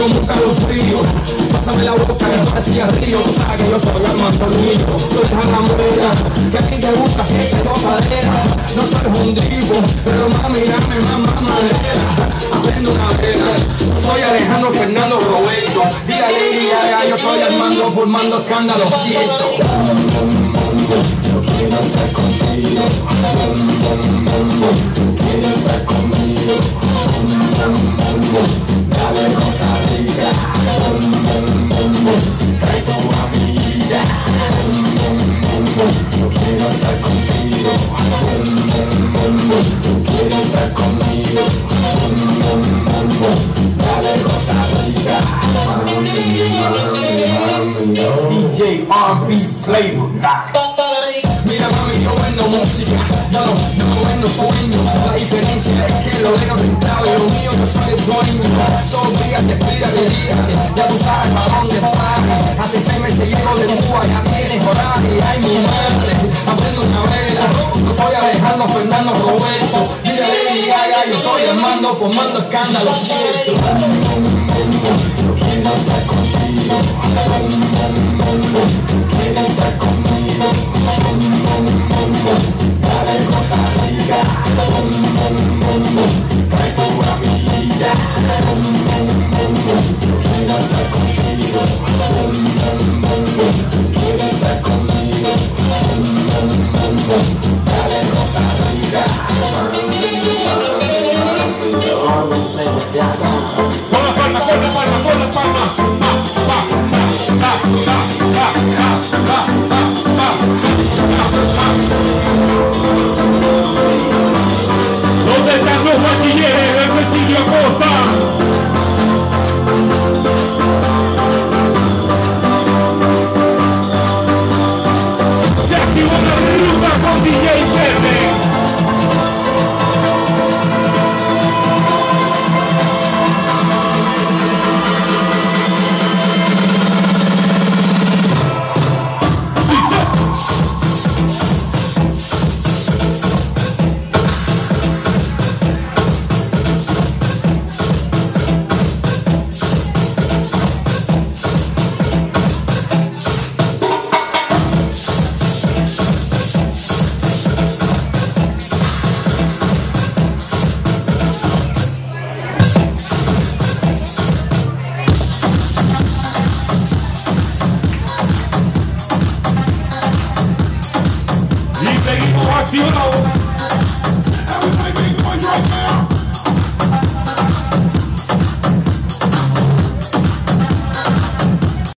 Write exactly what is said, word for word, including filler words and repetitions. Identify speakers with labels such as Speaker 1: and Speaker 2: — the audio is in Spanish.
Speaker 1: como un calofrío. Pásame la boca que parecía río. Tú sabes que yo soy el mantornillo. Tú dejas la muela, que a ti te gusta fiesta y gozadera. No soy un divo, pero mami, dame más mamadera. Aprendo una vela. No soy Alejandro Fernando Roberto. Dile a Lady Gaga, yo soy Armando formando escándalo, cierto. Yo quiero estar contigo. Tú quieres estar conmigo. Dale cosa rica. Trae tu amiga. Yo quiero estar contigo. Tú quieres estar conmigo. Dale cosa rica. D J R B Flavor. Mira mami, yo vendo música, yo no, yo no vendo sueños. La diferencia es que lo dejo pintado y lo mío yo soy el dueño. Todos los días te espera de día, ya tú sabes para dónde vas. Hace seis meses llego de Cuba, ya tienes horario. Ay mi madre, aprendo una vela. No soy Alejandro Fernando Roberto. Mira Lady Gaga, yo soy Armando formando escándalo, cierto. Yo quiero estar contigo. Quieres estar conmigo. Dale cosa rica. Trae tu amiga. Yo quiero estar contigo. Quieres estar conmigo. Dale cosa rica. Con la palma, con la palma, con la palma. ¿Dónde están los bachilleres del Cecilio Acosta? Se activó la ruta con D J Verde. Seguimos accionados.